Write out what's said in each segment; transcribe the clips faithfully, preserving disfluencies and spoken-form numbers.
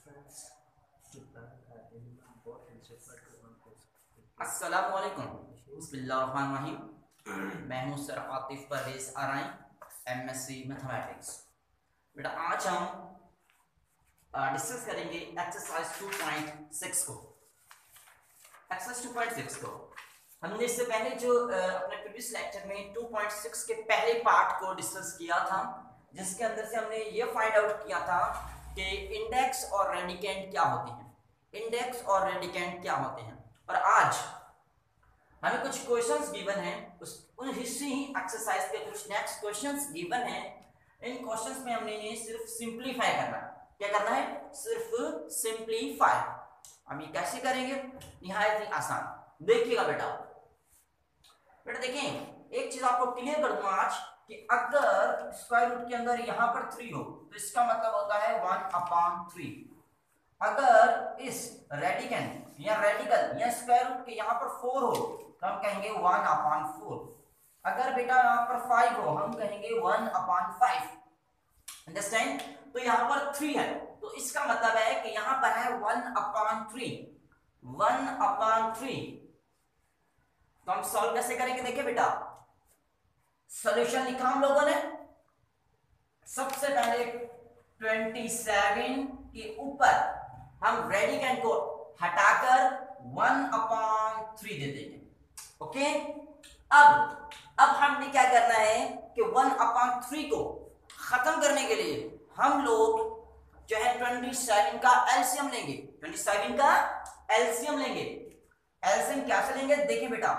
अस्सलाम वालेकुम। बिस्मिल्लाहिर्रहमानिर्रहीम। मैं हूँ sir Atif Parvez Arai, MSc mathematics. बेटा आज हम डिस्कस करेंगे एक्सरसाइज टू पॉइंट सिक्स को। एक्सरसाइज टू पॉइंट सिक्स को हमने इससे पहले जो अपने प्रीवियस लेक्चर में टू पॉइंट सिक्स के पहले पार्ट को डिस्कस किया था, जिसके अंदर से हमने ये फाइंड आउट किया था कि इंडेक्स और रेडिकेंड क्या होते हैं। इंडेक्स और रेडिकेंड क्या होते हैं। और आज हमें कुछ क्वेश्चंस गिवन हैं, उस उन हिस्से ही एक्सरसाइज के कुछ नेक्स्ट क्वेश्चंस गिवन हैं। इन क्वेश्चंस में हमने ये सिर्फ सिंपलीफाई करना है। क्या करना है? सिर्फ सिंपलीफाई। हम ये कैसे करेंगे? निहायत ही आसान। देखिएगा बेटा बेटा देखें, एक चीज आपको क्लियर कर दूंगा आज कि अगर स्क्वायर रूट के अंदर यहां पर थ्री हो तो इसका मतलब होता है वन अपॉन थ्री। अगर इस रेडिकेंड या रेडिकल या स्क्वायर रूट के यहाँ पर फोर हो तो हम कहेंगे वन अपॉन फोर। अगर बेटा यहाँ पर फाइव हो हम कहेंगे वन अपॉन फाइव। अंडरस्टैंड? तो यहाँ पर थ्री है तो इसका मतलब है कि यहाँ पर है one upon three. One upon three तो हम सॉल्व कैसे करेंगे? देखिए बेटा, सॉल्यूशन लिखा हम लोगों ने। सबसे पहले ट्वेंटी सेवन के ऊपर हम रेडिकेंड को हटाकर वन अपॉन थ्री दे देंगे। ओके, अब अब हमने क्या करना है कि वन अपॉन थ्री को खत्म करने के लिए हम लोग जो है ट्वेंटी सेवन का एलसीएम लेंगे। ट्वेंटी सेवन का एलसीएम लेंगे। एलसीएम क्या से लेंगे? देखिए बेटा,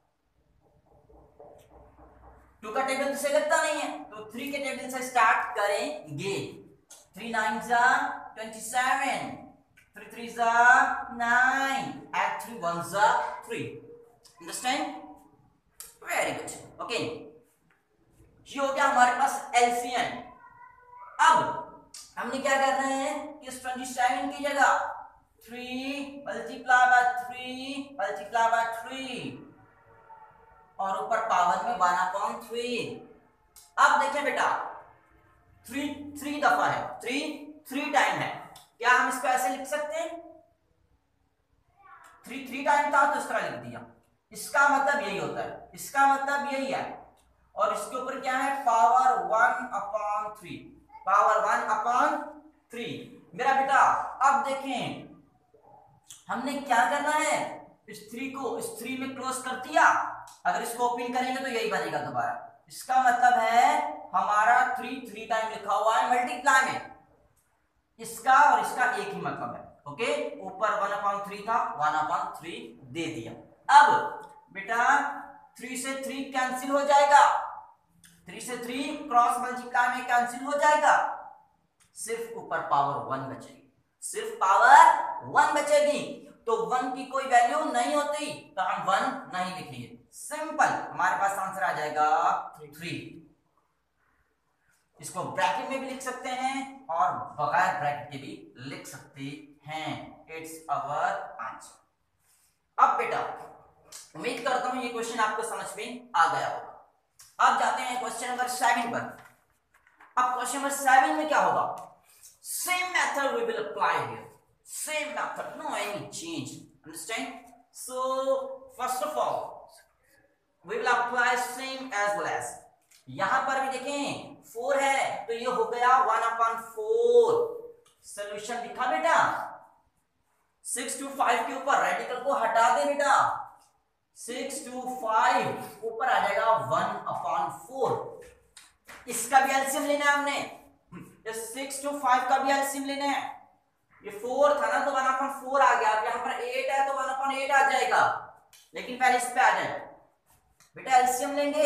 टू का टेबल से लगता नहीं है तो थ्री के टेबल से स्टार्ट करेंगे। थ्री नाइन जा ट्वेंटी सेवन, थ्री थ्री जा नाइन, एट थ्री वन जा three. Understand? Very good. Okay, ये हो गया हमारे पास एलसीएम। अब हमने क्या करना है कि इस ट्वेंटी सेवन की जगह three multiply by three multiply by three और ऊपर पावर में वन अपॉन थ्री। अब देखिए बेटा, थ्री थ्री दफा है, थ्री थ्री टाइम है। क्या हम इसको ऐसे लिख सकते हैं? थ्री थ्री टाइम था तो इस तरह लिख दिया। इसका मतलब यही होता है, इसका मतलब यही है। और इसके ऊपर क्या है? Power one upon three, power one upon three. मेरा बेटा अब देखें हमने क्या करना है, इस थ्री को इस थ्री में क्लोज कर दिया। अगर इसको ओपन करेंगे तो यही बनेगा दोबारा। इसका मतलब है हमारा थ्री थ्री टाइम लिखा हुआ है मल्टीप्लाई में। इसका और इसका एक ही मतलब है। ओके, ऊपर वन अपॉन थ्री था, वन अपॉन थ्री दे दिया। अब बेटा थ्री से थ्री कैंसिल हो जाएगा, थ्री से थ्री क्रॉस मल्टीप्लाई में कैंसिल हो जाएगा। सिर्फ ऊपर पावर वन बचेगी, सिर्फ पावर वन बचेगी। तो वन की कोई वैल्यू नहीं होती तो हम वन नहीं लिखेंगे। सिंपल, हमारे पास आंसर आ जाएगा थ्री। इसको ब्रैकेट में भी लिख सकते हैं और बगैर ब्रैकेट के भी लिख सकते हैं। It's our answer. अब बेटा उम्मीद करता हूं ये क्वेश्चन आपको समझ में आ गया होगा। अब जाते हैं क्वेश्चन नंबर सेवन पर। अब क्वेश्चन नंबर सेवन में क्या होगा? Same method we will apply here. Same method, no any change. Understand? So first of all, we will apply same as well as. यहां पर भी देखें फोर है तो ये हो गया वन अपॉन फोर। सोल्यूशन लिखा बेटा, सिक्स टू फाइव के ऊपर रेडिकल को हटा दे बेटा। सिक्स टू फाइव ऊपर आ जाएगा वन अपॉन फोर। इसका भी एलसीएम लेना है हमने। सिक्स टू फाइव का भी एलसीएम लेना है। ये फोर था ना तो वन अपॉन फोर आ गया। अब यहाँ पर एट है तो वन अपॉन एट आ जाएगा। लेकिन पहले इस पे आ जाए बेटा, एलसीएम लेंगे।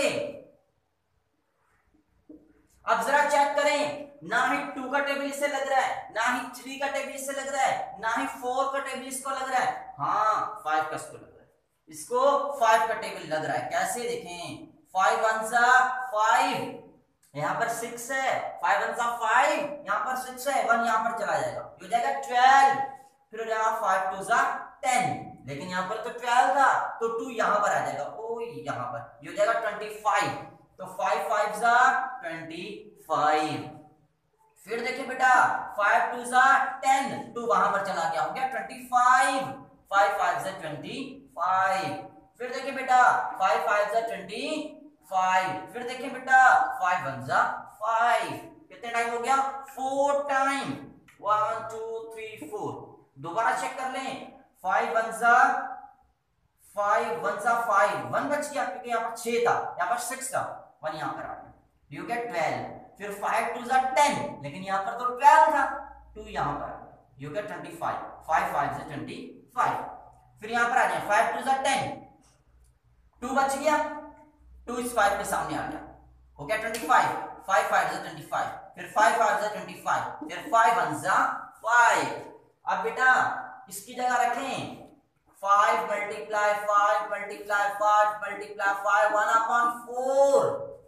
अब जरा चेक करें, ना ही टू का टेबल इससे लग रहा है, ना ही थ्री का टेबल इससे लग रहा है, ना ही फोर का टेबल इसको लग रहा है। हाँ, फाइव का इसको लग रहा है, इसको फाइव का टेबल लग रहा है। कैसे देखें? फाइव वन सा फाइव, यहाँ पर सिक्स है, फाइव वन सा फाइव, यहाँ पर सिक्स है, वन यहाँ पर चला जाएगा, हो जाएगा ट्वेल्व। फिर हो जाएगा फाइव टू सा टेन, लेकिन यहाँ पर तो ट्वेल्व था तो टू यहाँ पर आ जाएगा, ओ यहाँ पर ये हो जाएगा ट्वेंटी फाइव। तो फाइव फाइव सा ट्वेंटी फाइव। फिर देखिए बेटा फाइव टू जा टेन, टू वहां पर चला गया, हो गया ट्वेंटी फाइव, फाइव फाइव जा ट्वेंटी फाइव। फिर देखिए बेटा फाइव फाइव जा ट्वेंटी फाइव। फिर देखिए बेटा फाइव वन जा फाइव, कितने टाइम हो गया, four time, one two three four. दोबारा चेक कर लें, फाइव वन जा फाइव, वन जा फाइव, वन बच गया क्योंकि यहाँ पर छह था, यहाँ पर सिक्स था, वन यहाँ पर आ गया, यू गेट ट्वेल्व। फिर फाइव टू जा टेन, लेकिन यहाँ पर तो ट्वेल्व था, टू यहाँ पर आ गया, you get twenty five, five five जा ट्वेंटी फाइव। फिर यहाँ पर आ जाए फाइव टू जा टेन, टू बच गया, टू इस फाइव के सामने आ गया, हो गया ट्वेंटी फाइव, फाइव फाइव जा ट्वेंटी फाइव। फिर फाइव फाइव जा ट्वेंटी फाइव, फिर फाइव वन जा फाइव। अब बेटा इसकी जगह रखें five multiply five multiply five multiply five, one upon four.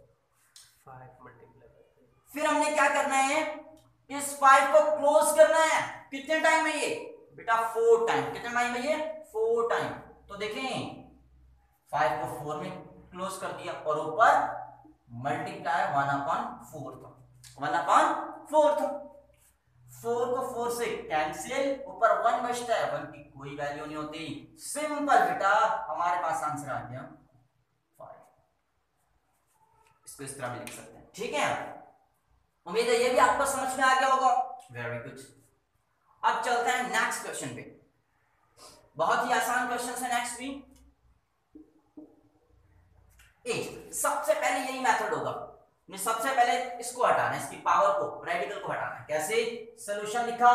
फिर हमने क्या करना है, इस फाइव को क्लोज करना है, कितने टाइम है ये बेटा, फोर टाइम। कितने टाइम है ये, फोर टाइम। तो देखें फाइव को फोर में क्लोज कर दिया और ऊपर मल्टीप्लाई वन अपॉन फोर था, वन अपॉन फोर था। फोर को फोर से कैंसिल, ऊपर वन बचता है, वन की कोई वैल्यू नहीं होती, सिंपल बेटा हमारे पास आंसर आ गया फाइव। इसको इस तरह भी लिख सकते हैं, ठीक है। उम्मीद है ये भी आपको समझ में आ गया होगा, वेरी गुड। अब चलते हैं नेक्स्ट क्वेश्चन पे, बहुत ही आसान क्वेश्चन है नेक्स्ट भी। एट, सबसे पहले यही मेथड होगा, सबसे पहले इसको हटाना है, इसकी पावर को, रेडिकल को हटाना है। कैसे, सॉल्यूशन लिखा,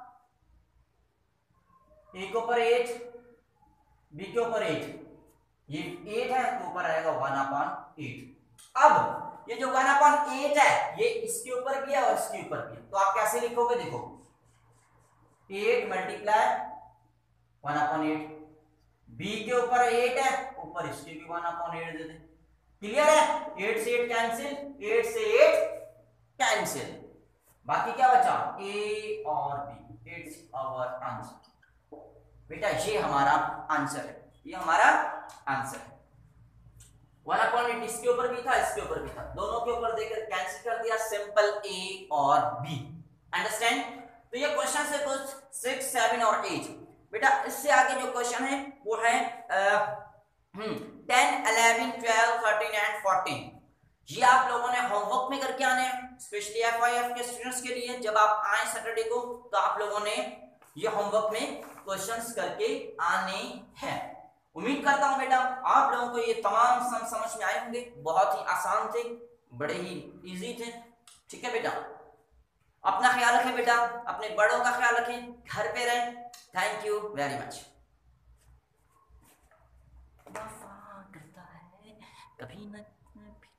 ए के ऊपर एट, बी के ऊपर एट, ये एट है तो ऊपर आएगा वन अपॉन एट। अब ये जो वन अपॉन एट है ये इसके ऊपर भी है और इसके ऊपर भी है, तो आप कैसे लिखोगे, देखो eight multiply one upon eight, B के ऊपर एट है, ऊपर इसके भी वन अपॉन एट दे दे, क्लियर है। एट से एट कैंसिल, एट से एट कैंसिल, बाकी क्या बचा, ए और बी, इट्स आवर आंसर। बेटा ये हमारा आंसर है, ये हमारा आंसर है। वन अपॉन एट इसके ऊपर भी था, इसके ऊपर भी था, दोनों के ऊपर देकर कैंसिल कर दिया, सिंपल ए और बी, अंडरस्टैंड। तो ये क्वेश्चन है कुछ सिक्स सेवन और एट। बेटा इससे आगे जो क्वेश्चन है वो है ten eleven twelve thirteen and fourteen. ये आप लोगों ने होमवर्क में करके आने हैं, स्पेशली एफ आई एफ के स्टूडेंट्स के लिए। जब आप आए सैटरडे को तो आप लोगों ने ये होमवर्क में क्वेश्चंस करके आने हैं। उम्मीद करता हूं बेटा आप लोगों को ये तमाम सम समझ में आए होंगे, बहुत ही आसान थे, बड़े ही इजी थे, ठीक है बेटा। अपना ख्याल रखें बेटा, अपने बड़ों का ख्याल रखें, घर पे रहें। Thank you very much. करता है कभी न